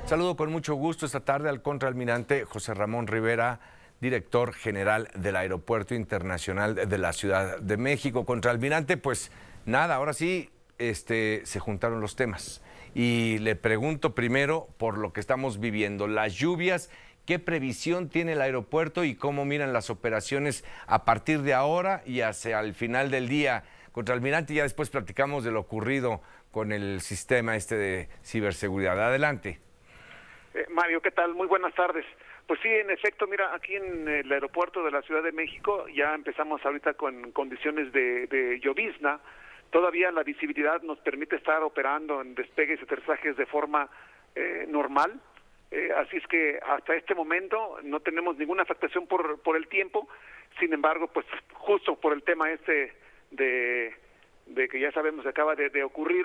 Saludo con mucho gusto esta tarde al contraalmirante José Ramón Rivera, director general del Aeropuerto Internacional de la Ciudad de México. Contraalmirante, pues nada, ahora sí se juntaron los temas. Y le pregunto primero por lo que estamos viviendo, las lluvias, ¿qué previsión tiene el aeropuerto y cómo miran las operaciones a partir de ahora y hacia el final del día? Contraalmirante, ya después platicamos de lo ocurrido con el sistema de ciberseguridad. Adelante. Mario, ¿qué tal? Muy buenas tardes. Pues sí, en efecto, mira, aquí en el aeropuerto de la Ciudad de México ya empezamos ahorita con condiciones de llovizna. Todavía la visibilidad nos permite estar operando en despegues y aterrizajes de forma normal. Así es que hasta este momento no tenemos ninguna afectación por el tiempo. Sin embargo, pues justo por el tema de que ya sabemos que acaba de ocurrir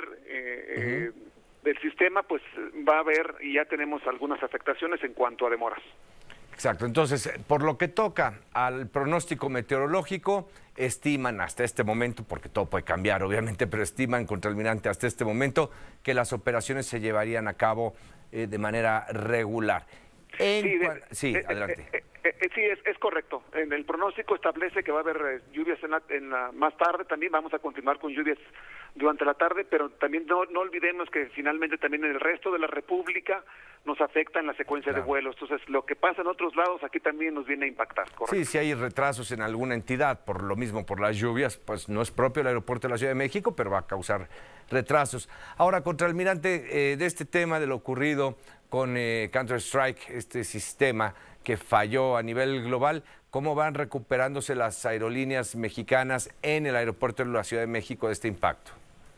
del sistema, pues va a haber y ya tenemos algunas afectaciones en cuanto a demoras. Exacto, entonces, por lo que toca al pronóstico meteorológico, estiman hasta este momento, porque todo puede cambiar obviamente, pero estiman, contraalmirante, hasta este momento que las operaciones se llevarían a cabo de manera regular. Sí, adelante. Sí, es correcto. En el pronóstico establece que va a haber lluvias más tarde. También vamos a continuar con lluvias durante la tarde, pero también no olvidemos que finalmente también en el resto de la República nos afecta en la secuencia de vuelos. Entonces, lo que pasa en otros lados aquí también nos viene a impactar, ¿correcto? Sí, si hay retrasos en alguna entidad, por lo mismo, por las lluvias, pues no es propio el aeropuerto de la Ciudad de México, pero va a causar retrasos. Ahora, contraalmirante, de este tema de lo ocurrido con Counter-Strike, este sistema que falló a nivel global, ¿cómo van recuperándose las aerolíneas mexicanas en el aeropuerto de la Ciudad de México de este impacto?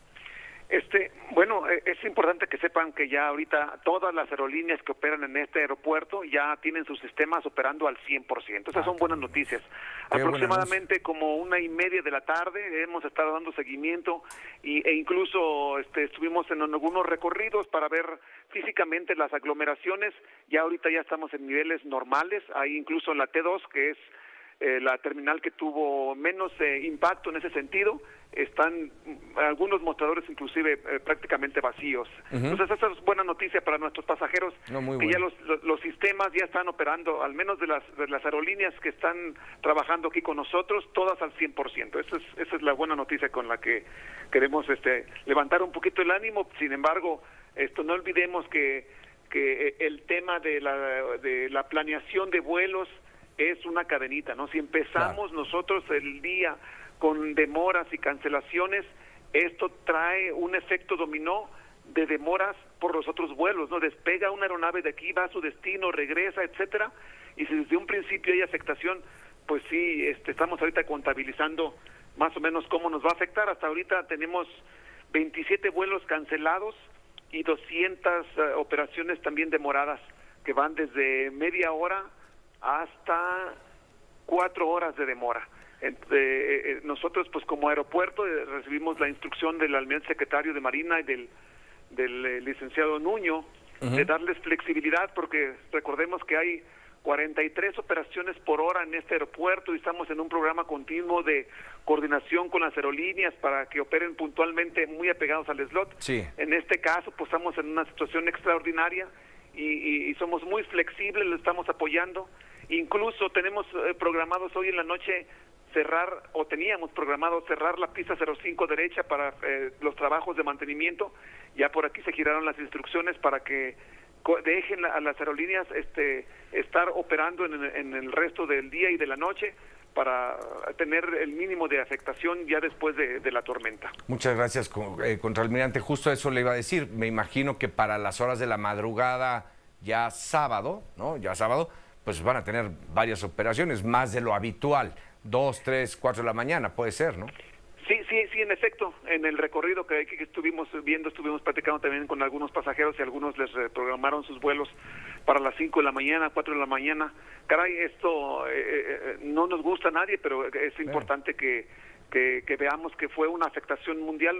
Bueno, es importante que sepan que ya ahorita todas las aerolíneas que operan en este aeropuerto ya tienen sus sistemas operando al 100%. Esas son buenas noticias. Aproximadamente como 1:30 de la tarde hemos estado dando seguimiento e incluso estuvimos en algunos recorridos para ver físicamente las aglomeraciones. Ya ahorita ya estamos en niveles normales. Hay incluso en la T2, que es la terminal que tuvo menos impacto en ese sentido, están algunos mostradores inclusive prácticamente vacíos. Entonces esa es buena noticia para nuestros pasajeros, que ya los sistemas ya están operando, al menos de las aerolíneas que están trabajando aquí con nosotros, todas al 100%. Esa es la buena noticia con la que queremos levantar un poquito el ánimo. Sin embargo, no olvidemos que el tema de la planeación de vuelos es una cadenita, ¿no? Si empezamos nosotros el día con demoras y cancelaciones, esto trae un efecto dominó de demoras por los otros vuelos, ¿no? Despega una aeronave de aquí, va a su destino, regresa, etcétera, y si desde un principio hay afectación, pues sí, estamos ahorita contabilizando más o menos cómo nos va a afectar. Hasta ahorita tenemos 27 vuelos cancelados y 200 operaciones también demoradas, que van desde media hora hasta 4 horas de demora. Nosotros, pues como aeropuerto, recibimos la instrucción del almirante secretario de Marina y del licenciado Nuño de darles flexibilidad, porque recordemos que hay 43 operaciones por hora en este aeropuerto y estamos en un programa continuo de coordinación con las aerolíneas para que operen puntualmente muy apegados al slot. Sí. En este caso, pues estamos en una situación extraordinaria y somos muy flexibles, lo estamos apoyando. Incluso tenemos programados hoy en la noche teníamos programado cerrar la pista 05 derecha para los trabajos de mantenimiento. Ya por aquí se giraron las instrucciones para que dejen a las aerolíneas estar operando en el resto del día y de la noche para tener el mínimo de afectación ya después de la tormenta. Muchas gracias, contraalmirante. Justo eso le iba a decir. Me imagino que para las horas de la madrugada, ya sábado, ¿no? Ya sábado, pues van a tener varias operaciones, más de lo habitual. 2, 3, 4 de la mañana, puede ser, ¿no? Sí, en efecto, en el recorrido que estuvimos viendo, estuvimos platicando también con algunos pasajeros y algunos les programaron sus vuelos para las 5 de la mañana, 4 de la mañana. Caray, esto no nos gusta a nadie, pero es importante que veamos que fue una afectación mundial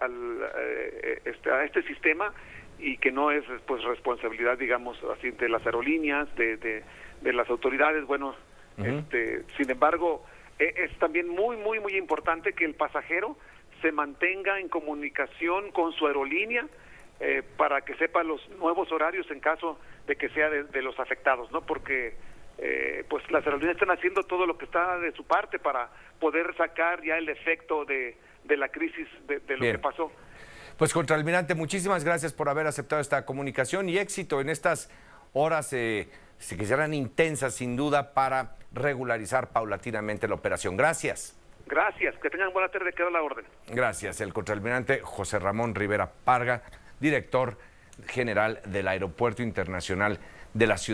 a este sistema y que no es pues responsabilidad, digamos así, de las aerolíneas, de las autoridades. Bueno, sin embargo, es también muy importante que el pasajero se mantenga en comunicación con su aerolínea para que sepa los nuevos horarios en caso de que sea de los afectados, ¿no? Porque pues las aerolíneas están haciendo todo lo que está de su parte para poder sacar ya el efecto de la crisis de lo que pasó. Pues, contraalmirante, muchísimas gracias por haber aceptado esta comunicación y éxito en estas horas que serán intensas, sin duda, para regularizar paulatinamente la operación. Gracias. Gracias, que tengan buena tarde, queda la orden. Gracias, el contraalmirante José Ramón Rivera Parga, director general del Aeropuerto Internacional de la Ciudad.